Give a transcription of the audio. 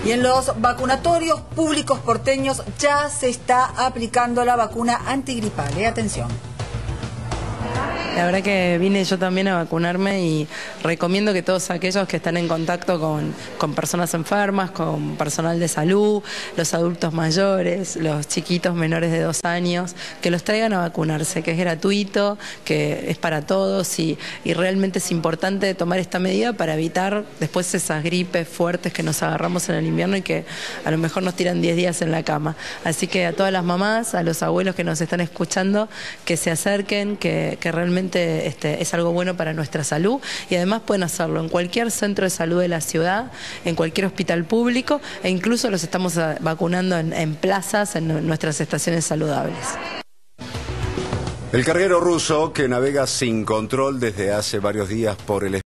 Y en los vacunatorios públicos porteños ya se está aplicando la vacuna antigripal. Atención. La verdad que vine yo también a vacunarme y recomiendo que todos aquellos que están en contacto con personas enfermas, con personal de salud, los adultos mayores, los chiquitos menores de 2 años, que los traigan a vacunarse, que es gratuito, que es para todos y realmente es importante tomar esta medida para evitar después esas gripes fuertes que nos agarramos en el invierno y que a lo mejor nos tiran 10 días en la cama. Así que a todas las mamás, a los abuelos que nos están escuchando, que se acerquen, que realmente es algo bueno para nuestra salud y además pueden hacerlo en cualquier centro de salud de la ciudad, en cualquier hospital público e incluso los estamos vacunando en plazas, en nuestras estaciones saludables. El carguero ruso que navega sin control desde hace varios días por el